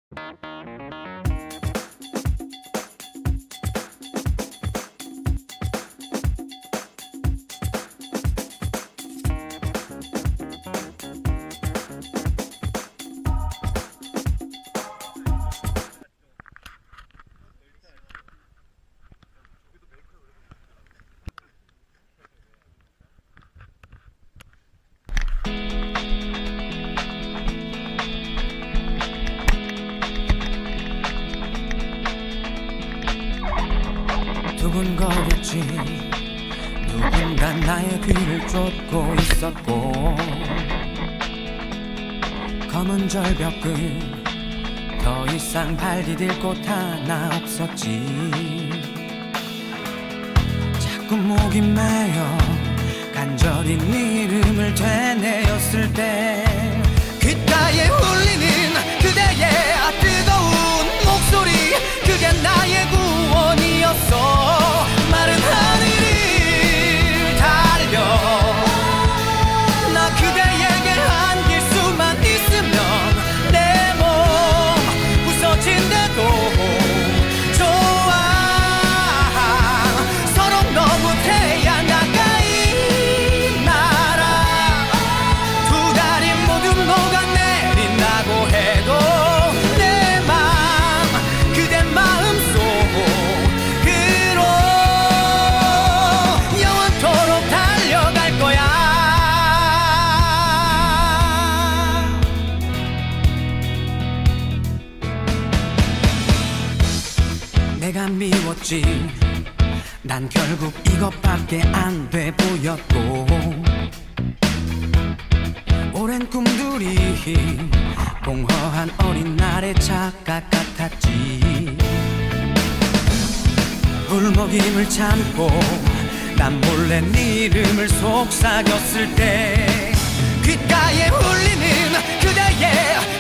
두근거렸지. 누군가 나의 귀를 쫓고 있었고, 검은 절벽 끝 더 이상 발 디딜 곳 하나 없었지. 자꾸 목이 메여 간절히 네 이름을 되뇌었을 때 귓가에 울리는 그대의 뜨거운 목소리, 그게 나의 구원이었어. 마른 하늘을 달려 나 그대에게 안길 수만 있으면 내 몸 부서진대도 좋아. 서로 너무 태양 가까이 날아 두 다리 모두 녹아내린다고 해도 내 맘 그대 마음속으로 영원토록 달려갈 거야. 내가 미웠지. 난 결국 이것밖에 안 돼 보였고, 오랜 꿈들이 공허한 어린 날의 착각 같았지. 울먹임을 참고 난 몰래 네 이름을 속삭였을 때 귓가에 울리는 그대의